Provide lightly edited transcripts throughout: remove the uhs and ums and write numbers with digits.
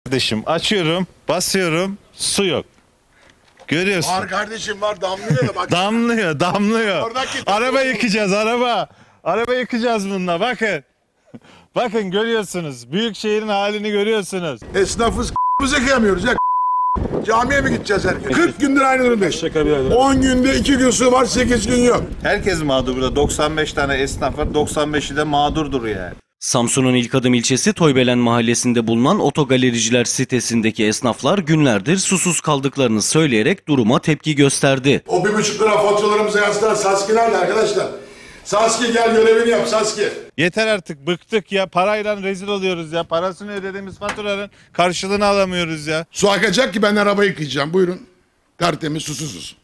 Kardeşim açıyorum, basıyorum, su yok. Görüyorsun. Var kardeşim var, damlıyor da bak. Damlıyor. Oradaki- Araba yıkacağız, araba. Araba yıkacağız bununla, bakın. Bakın görüyorsunuz. Büyük şehrin halini görüyorsunuz. Esnafız bize kıyamıyoruz ya. Camiye mi gideceğiz herkes? 40 gündür aynı durumdayız. 10 günde 2 gün su var, 8 gün yok. Herkes mağdur burada. 95 tane esnaf var. 95'i de mağdurdur yani. Samsun'un İlkadım ilçesi Toybelen mahallesinde bulunan otogalericiler sitesindeki esnaflar günlerdir susuz kaldıklarını söyleyerek duruma tepki gösterdi. O 1,5 lira faturalarımıza yansıtan Saski nerede arkadaşlar? Saski gel görevini yap Saski. Yeter artık, bıktık ya. Parayla rezil oluyoruz ya. Parasını ödediğimiz faturanın karşılığını alamıyoruz ya. Su akacak ki ben araba yıkayacağım. Buyurun. Tertemiz susuzuz.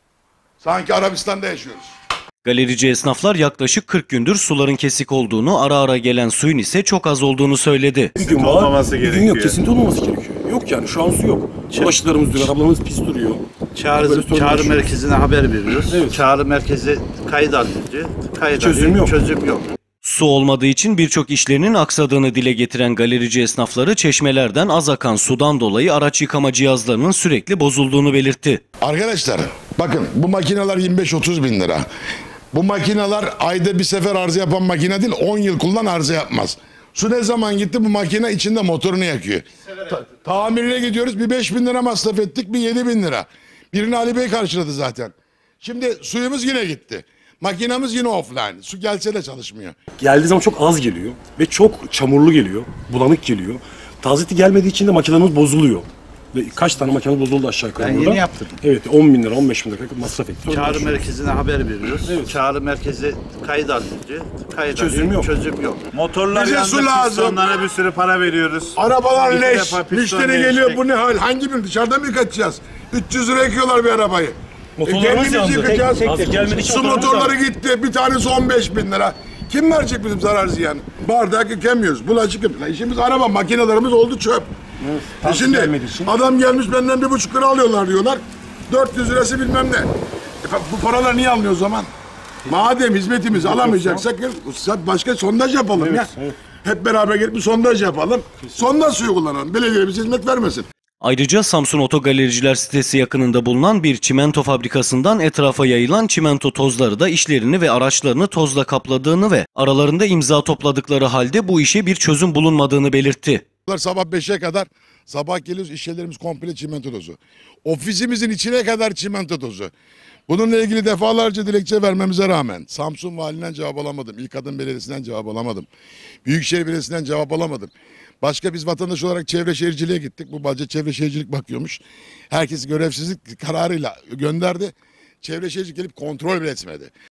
Sanki Arabistan'da yaşıyoruz. Galerici esnaflar yaklaşık 40 gündür suların kesik olduğunu, ara ara gelen suyun ise çok az olduğunu söyledi. Bir gün var, olmaması bir gün gerekiyor. yok. Kesinti olmaması gerekiyor. Yok yani şu an su yok. Bulaşıklarımız duruyor, arabalarımız pis duruyor. Böyle Çağrı sorun merkezine haber veriyoruz. Evet. Çağrı merkezi kayıt alıcı. Kayıt Çözüm alıyor, yok. Çözüm yok. Su olmadığı için birçok işlerinin aksadığını dile getiren galerici esnafları çeşmelerden az akan sudan dolayı araç yıkama cihazlarının sürekli bozulduğunu belirtti. Arkadaşlar bakın bu makineler 25-30 bin lira. Bu makineler ayda bir sefer arıza yapan makine değil, 10 yıl kullan arıza yapmaz. Su ne zaman gitti bu makine içinde motorunu yakıyor. Tamirine gidiyoruz, bir 5 bin lira masraf ettik, bir 7 bin lira. Birini Ali Bey karşıladı zaten. Şimdi suyumuz yine gitti. Makinamız yine offline. Su gelse de çalışmıyor. Geldiği zaman çok az geliyor ve çok çamurlu geliyor, bulanık geliyor. Tazeti gelmediği için de makinelerimiz bozuluyor. Ve kaç tane makine bozuldu aşağı yukarı Ben burada. yeni yaptırdım. Evet 10 bin lira, 15 bin lira masraf ettik. Çağrı merkezine haber veriyoruz. Evet. Çağrı merkezi kayıt alıcı. Kayıt Çözüm alıyor, yok. Çözüm yok. Motorlar Bize yandı, su lazım. pistonlara bir sürü para veriyoruz. Arabalar İki leş. defa piston Müşteri değiştik. geliyor, bu ne hal? Hangi bir dışarıda mı yıkatacağız? 300 lira yıkıyorlar bir arabayı. Motorlarımız Kendimiz yandı. yıkacağız. Tek gelmedi. Su motorları gitti. Bir tanesi 15 bin lira. Kim verecek bizim zarar ziyanı? Bardak yıkamıyoruz. Bulaşık yıkamıyoruz. İşimiz araba, makinelerimiz oldu çöp. Şimdi gelmediği için. adam gelmiş benden 1,5 lira alıyorlar diyorlar. 400 lirası bilmem ne. Bu paralar niye almıyor o zaman? Madem hizmetimizi alamayacaksak başka sondaj yapalım ya. Hep beraber gelip bir sondaj yapalım. Sondaj suyu kullanalım. Belediye bize hizmet vermesin. Ayrıca Samsun Otogalericiler sitesi yakınında bulunan bir çimento fabrikasından etrafa yayılan çimento tozları da işlerini ve araçlarını tozla kapladığını ve aralarında imza topladıkları halde bu işe bir çözüm bulunmadığını belirtti. Sabah 5'e kadar sabah geliyoruz, iş yerlerimiz komple çimento tozu. Ofisimizin içine kadar çimento tozu. Bununla ilgili defalarca dilekçe vermemize rağmen Samsun Valiliğinden cevap alamadım. İlkadım Belediyesi'nden cevap alamadım. Büyükşehir Belediyesi'nden cevap alamadım. Başka biz vatandaş olarak çevre şehirciliğe gittik. Bu Balca Çevre Şehircilik bakıyormuş. Herkesi görevsizlik kararıyla gönderdi. Çevre şehircilik gelip kontrol bile etmedi.